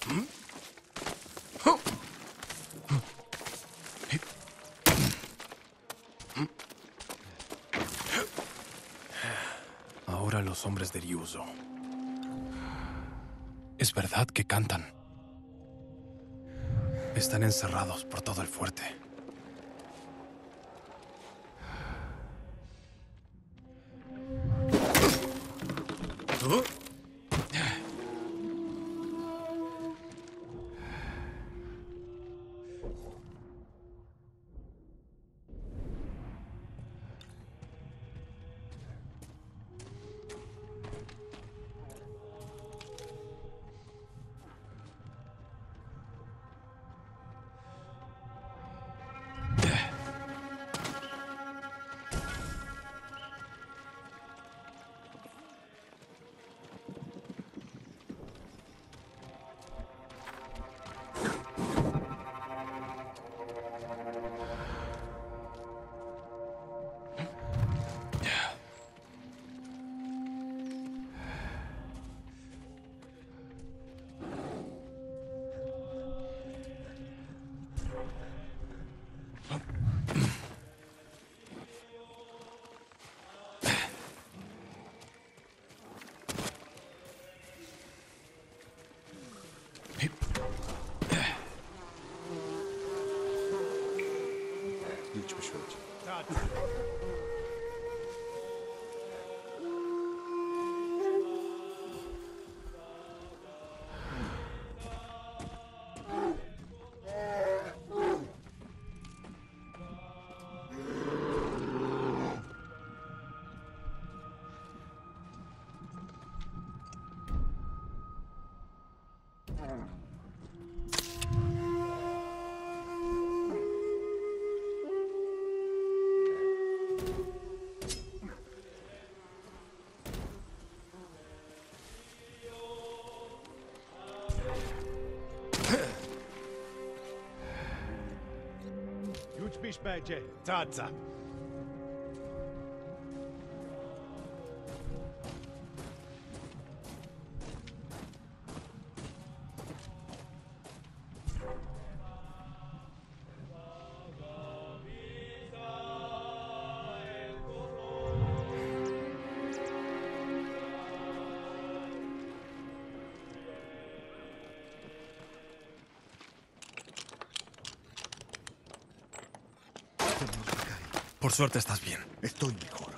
Ahora los hombres de Ryuzo. Es verdad que cantan. Están encerrados por todo el fuerte. Geçmiş olsun. Już będzie, taca. Por suerte estás bien. Estoy mejor.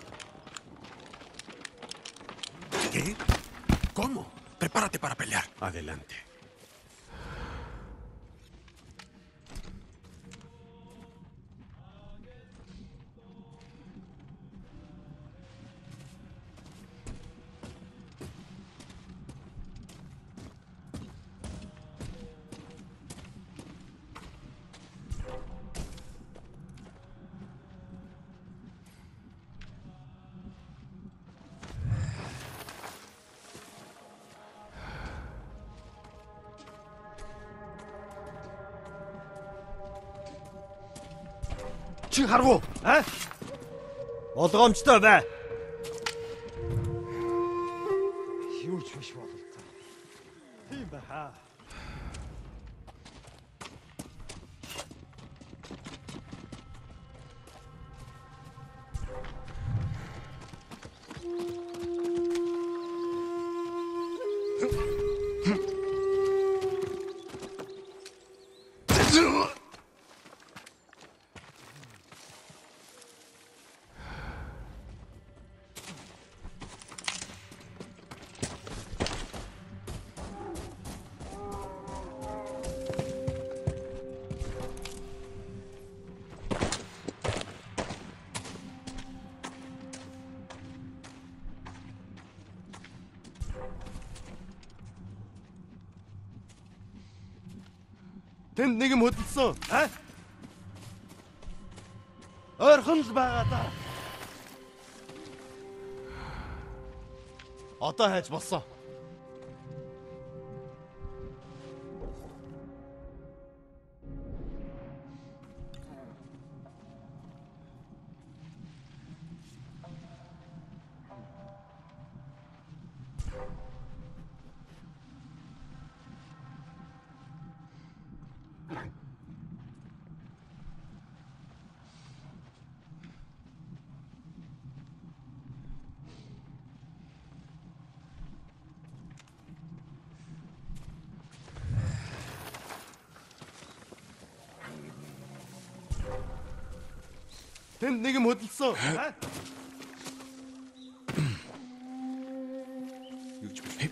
¿Qué? ¿Cómo? Prepárate para pelear. Adelante. Чи харав уу? А? Болгоомжтой бай. Юу ч биш бололтой. Тийм бай хаа. Тэнд нэг юм хөдөлсөн. А? Ойрхон л байгаа да. Одоо хайж болсон. Тэнд нэг юм хөдөлсөн. Юу ч биш.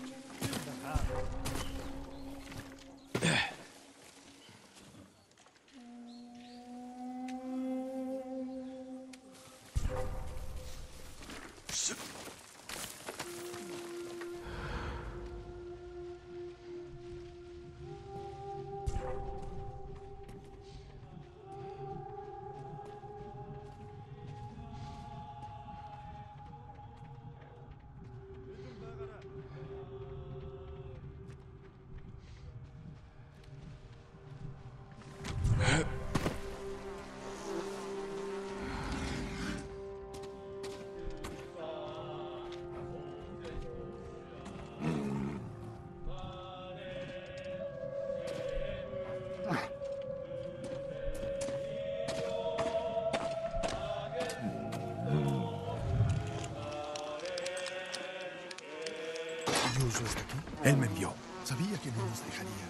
Yuzo está aquí. Él me envió. Sabía que no nos dejaría.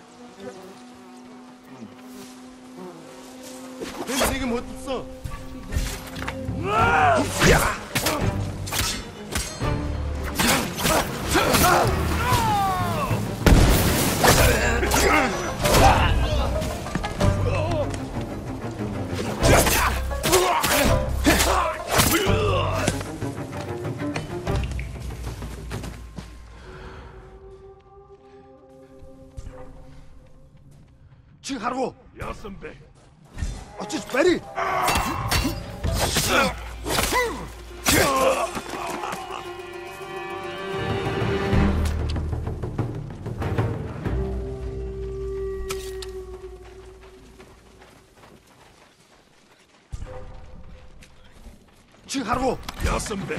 Тэнд нэг юм хөдөлсөн. Чи харгу. Яасан бэ? Очиж барь. Чи харгу. Яасан бэ?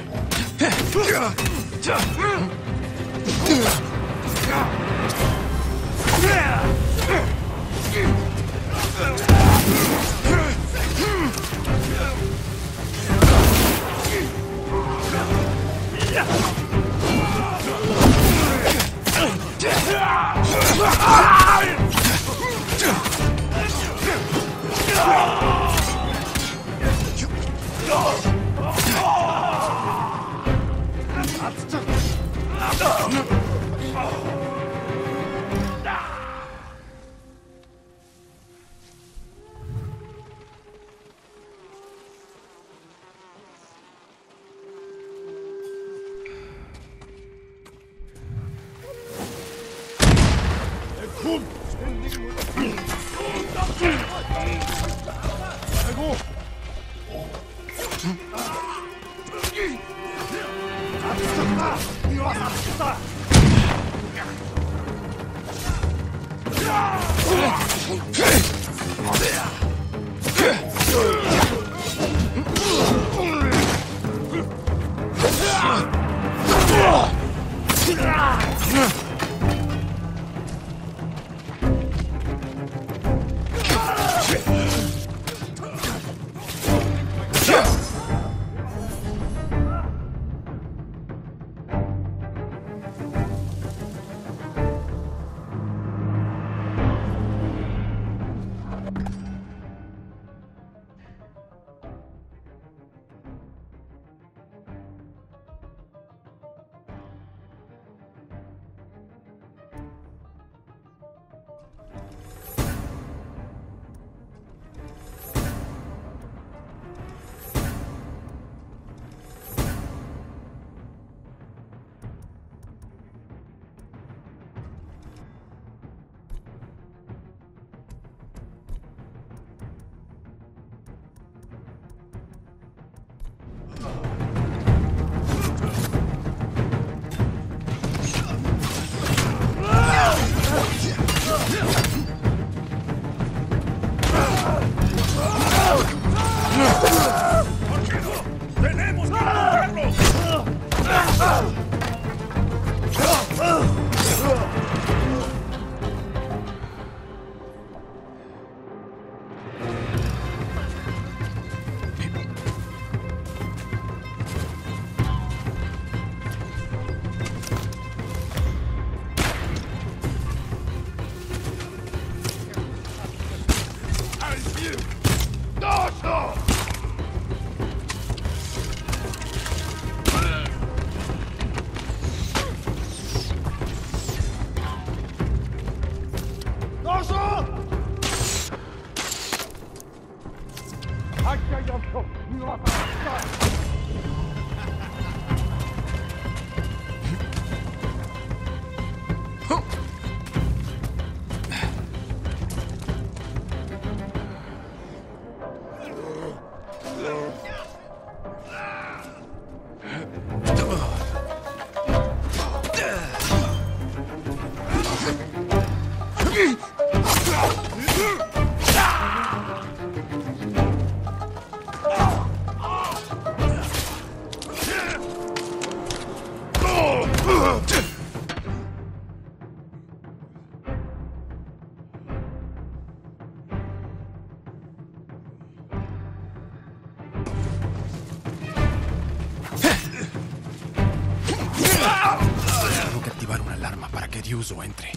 Tengo que activar una alarma para que Ryuzo entre.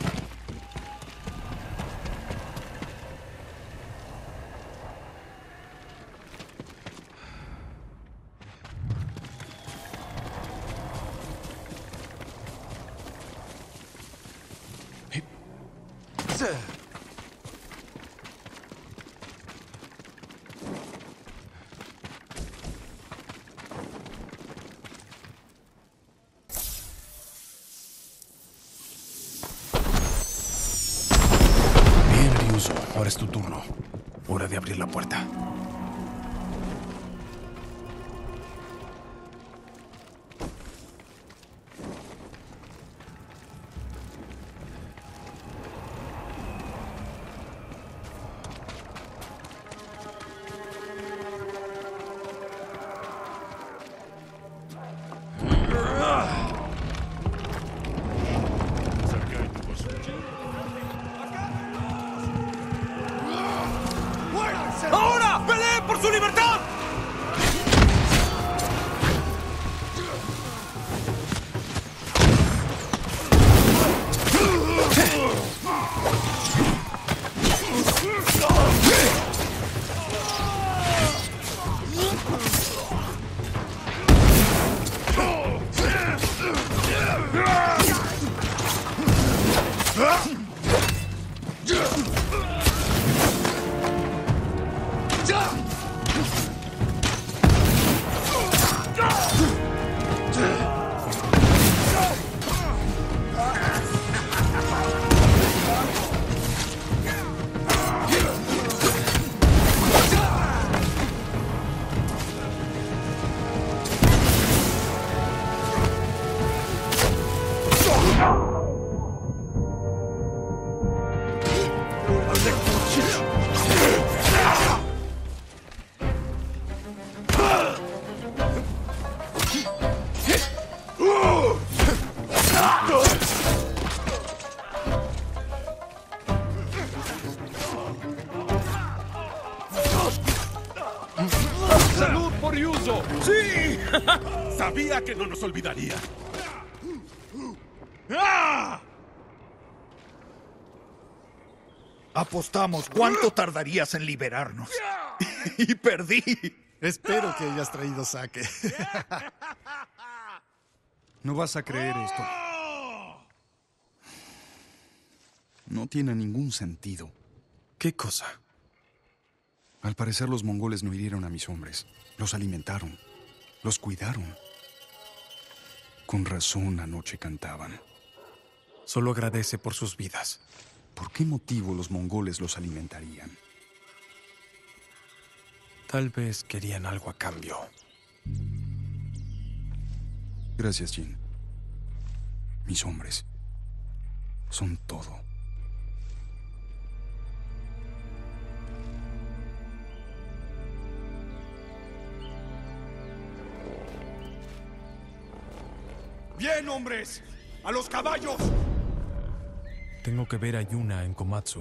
Bien, Ryuzo, ahora es tu turno. Hora de abrir la puerta. ¡Ahora! ¡Peleen por su libertad! ¡Salud por Ryuzo! ¡Sí! Sabía que no nos olvidaría. Apostamos cuánto tardarías en liberarnos. Y perdí. Espero que hayas traído sake. No vas a creer esto. No tiene ningún sentido. ¿Qué cosa? Al parecer los mongoles no hirieron a mis hombres. Los alimentaron. Los cuidaron. Con razón anoche cantaban. Solo agradece por sus vidas. ¿Por qué motivo los mongoles los alimentarían? Tal vez querían algo a cambio. Gracias, Jin. Mis hombres son todo. Bien, hombres. A los caballos. Tengo que ver a Yuna en Komatsu.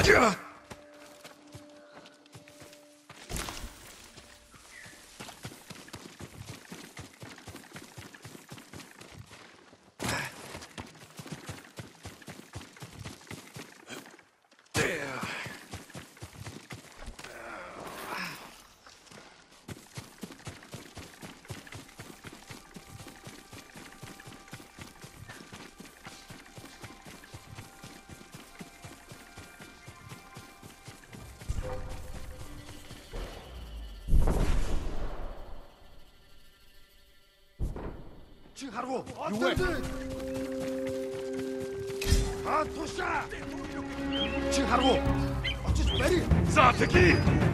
칭하루 누구야? 아 도시야! 칭하루 어찌 좀 내리! 사테키!